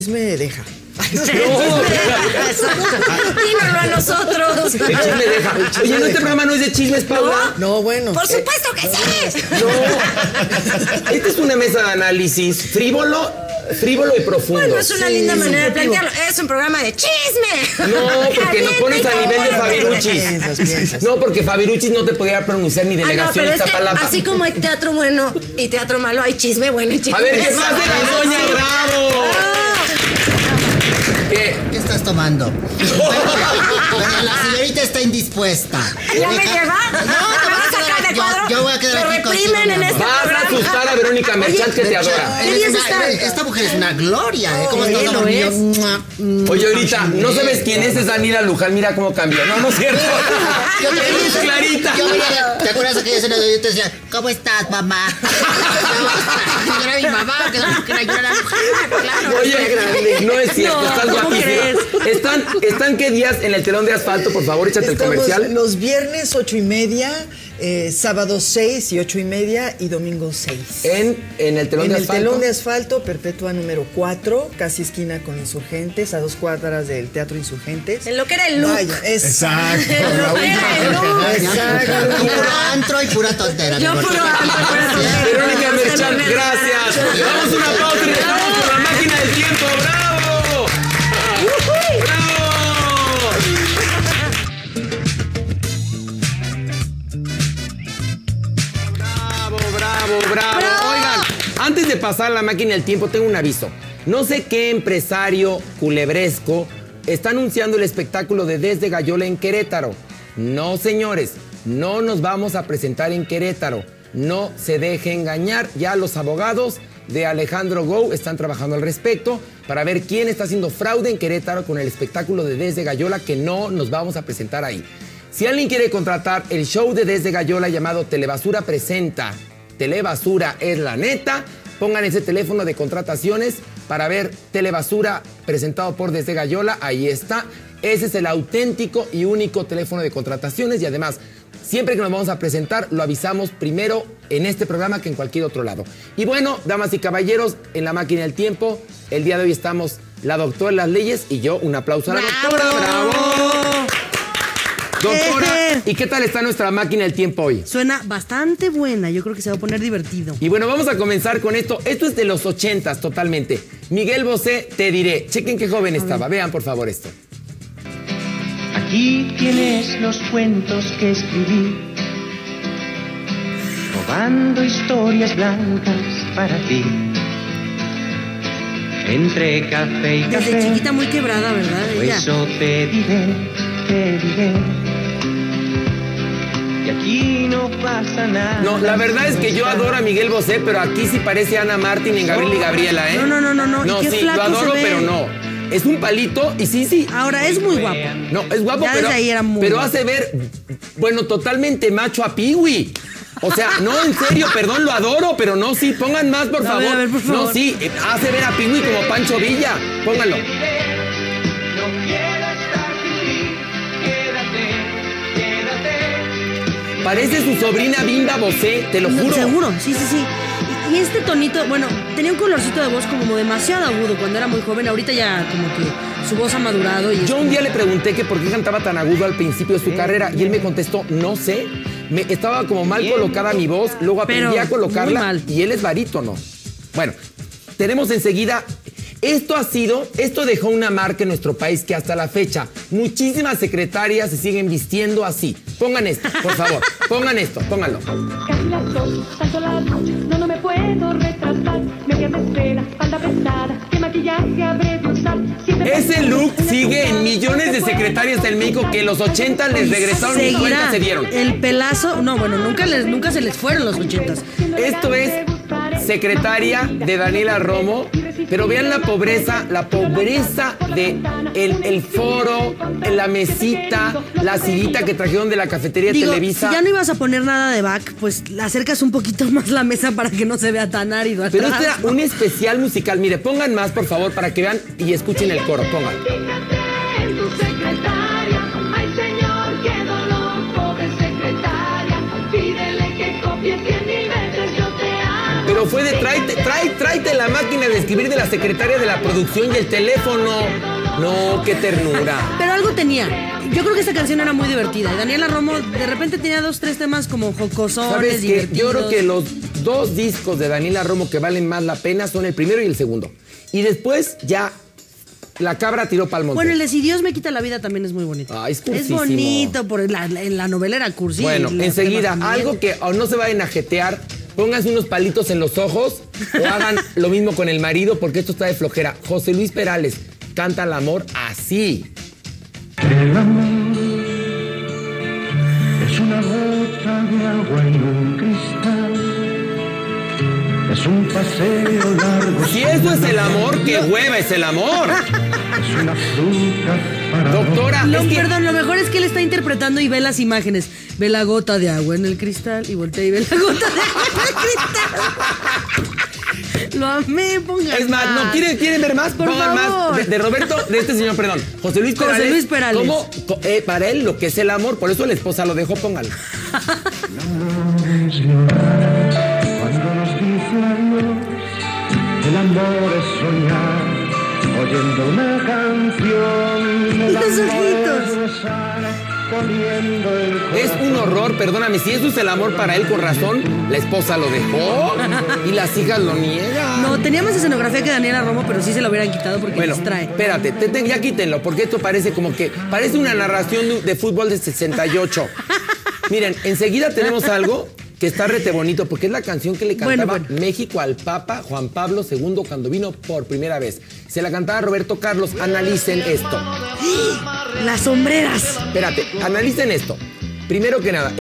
chisme deja. Dínoslo a nosotros. El chisme deja. Oye, ¿no, este programa no es de chismes, Paula? No, bueno. Por supuesto que sí. No. Esta es una mesa de análisis frívolo y profundo. Bueno, es una linda manera de plantearlo. Es un programa de chisme. No, porque nos pones a nivel de Fabiruchis. No, porque Fabiruchis no te podía pronunciar ni delegación pero es que Iztapalapa. así como hay teatro bueno y teatro malo, hay chisme bueno y chisme A ver, ¿qué malo. más de la doña Bravo? ¿Qué estás tomando? Bueno, la señorita está indispuesta. ¿Ya me lleva? ¿Me vas a sacar de cuadro? Yo voy a quedar Me aquí contigo, reprimen en mi este amor. Vas a programa. asustar a Verónica Merchant, que te adora. Esta mujer es una gloria, ¿eh? ¿Cómo está lo dormido? es. Oye, ahorita, ¿no sabes quién es Daniela Luján? Mira cómo cambió. No, no es cierto. Es Clarita. ¿Te acuerdas aquella escena donde yo te decía, ¿cómo estás, mamá? Yo era mi mamá, que yo era la mujer, claro. Oye, no es cierto, No, estás ¿cómo guapísima. ¿Están qué días en el telón de asfalto? Por favor, échate el Estamos comercial. los viernes 8:30, sábado 6 y 8:30 y domingo 6. En el telón En de el asfalto. telón de asfalto, Perpetua número 4, casi esquina con Insurgentes, a 2 cuadras del Teatro Insurgentes. En lo que era el look. Vaya, Exacto. En lo que era el look. Exacto. Puro antro y pura tontera. Yo mi amor. puro antro, pura tontera. Verónica Merchant, gracias. Le damos una pausa y regresamos con la máquina del tiempo. ¡Bravo! ¡Bravo! Oigan, antes de pasar la máquina del tiempo, tengo un aviso. No sé qué empresario culebresco está anunciando el espectáculo de Desde Gallola en Querétaro. No, señores, no nos vamos a presentar en Querétaro. No se deje engañar. Ya los abogados de Alejandro Gou están trabajando al respecto para ver quién está haciendo fraude en Querétaro con el espectáculo de Desde Gallola, que no nos vamos a presentar ahí. Si alguien quiere contratar el show de Desde Gallola llamado Telebasura Presenta, Telebasura es la neta, pongan ese teléfono de contrataciones para ver Telebasura presentado por Desde Gallola. Ahí está. Ese es el auténtico y único teléfono de contrataciones y además, siempre que nos vamos a presentar, lo avisamos primero en este programa que en cualquier otro lado. Y bueno, damas y caballeros, en la máquina del tiempo, el día de hoy estamos la doctora en las leyes y yo. Un aplauso a la doctora. ¡Bravo! Doctora, ¿y qué tal está nuestra máquina del tiempo hoy? Suena bastante buena, yo creo que se va a poner divertido. Y bueno, vamos a comenzar con esto. Esto es de los 80s totalmente. Miguel Bosé, Te diré. Chequen qué joven estaba. Vean por favor esto. Aquí tienes los cuentos que escribí, robando historias blancas para ti. Entre café y café, Desde chiquita muy quebrada, ¿verdad? Ella. eso te diré. Y aquí no pasa nada. No, la verdad es que yo adoro a Miguel Bosé, pero aquí sí parece Ana Martín en Gabriel y Gabriela, ¿eh? No. No, ¿Y qué sí, flaco lo adoro, se ve? pero no. Es un palito y sí. Ahora, es muy guapo. No, es guapo, Ya pero, desde ahí era muy pero guapo. hace ver, bueno, totalmente macho a Piwi. O sea, no, en serio, perdón, lo adoro, pero no, sí, pongan más, por favor. A ver, por favor. No, sí, hace ver a Piwi como Pancho Villa. Pónganlo. No quiero estar sin ti. Quédate. Parece su sobrina Bimba Bosé, te lo juro. Seguro, sí. Y este tonito, bueno, tenía un colorcito de voz como demasiado agudo cuando era muy joven. Ahorita ya como que su voz ha madurado. Y Yo un día le pregunté que por qué cantaba tan agudo al principio de su carrera y él me contestó, no sé, estaba como mal colocada mi voz, luego aprendí Pero a colocarla muy mal. y él es barítono. Bueno, tenemos enseguida, esto dejó una marca en nuestro país que hasta la fecha muchísimas secretarias se siguen vistiendo así. Pongan esto, por favor, pónganlo. Casi las 2, salto a la luz, no me puedo retratar. Media de falda pesada, qué maquillaje habré de usar. Ese look sigue en millones de secretarias del México que en los 80 les regresaron y cuenta se dieron. El pelazo, no, bueno, nunca se les fueron los 80s. Esto es secretaria de Daniela Romo, pero vean la pobreza de el foro, la mesita, la sillita que trajeron de la cafetería Digo, Televisa. si ya no ibas a poner nada de back, pues le acercas un poquito más la mesa para que no se vea tan árido atrás. Pero este era un especial musical. Mire, pongan más, por favor, para que vean y escuchen el coro. Pongan. En tu secretaria, ay señor, qué dolor, pobre secretaria. Pídele que copie 100,000 veces, yo te amo. Pero Pero fue de tráete la máquina de escribir de la secretaria de la producción y el teléfono. No, qué ternura. Pero algo tenía. Yo creo que esta canción era muy divertida. Y Daniela Romo de repente tenía 2, 3 temas como jocosones, ¿Sabes qué? divertidos. Yo creo que los 2 discos de Daniela Romo que valen más la pena son el primero y el segundo. Y después ya la cabra tiró pa'l monte. Bueno, el de Si Dios me quita la vida también es muy bonito. Ah, es cursísimo. bonito, en la novela era cursi. Bueno, enseguida, temas también. algo que no se vayan a jetear, pónganse unos palitos en los ojos o hagan lo mismo con el marido porque esto está de flojera. José Luis Perales canta el amor así. El amor es una gota de agua en un cristal. Es un paseo largo. Si eso es el amor, qué hueva es el amor. Es una fruta para Doctora, No, es que- perdón, lo mejor es que él está interpretando y ve las imágenes. Ve la gota de agua en el cristal y voltea y ve la gota de agua en el cristal. Lo amé, pongan Es más, ¿no quieren ver más? Por Pongan favor. más de Roberto, de este señor, perdón. José Luis Perales. José Luis Perales. ¿Cómo? Para él lo que es el amor, por eso la esposa lo dejó, póngalo. es llorar. Cuando nos dice adiós, el amor es soñar. Oyendo una canción. El Los ojitos. amor es besar, poniendo el Es un horror, perdóname, si eso es el amor para él con razón, la esposa lo dejó y las hijas lo niegan. No, tenía más escenografía que Daniela Romo, pero sí se lo hubieran quitado porque Bueno, distrae. espérate, ya quítenlo, porque esto parece parece una narración de fútbol de 68. Miren, enseguida tenemos algo que está rete bonito, porque es la canción que le cantaba Bueno. México al Papa Juan Pablo II cuando vino por primera vez. Se la cantaba Roberto Carlos. Analicen esto. Las sombreras. Espérate, analicen esto. Primero que nada,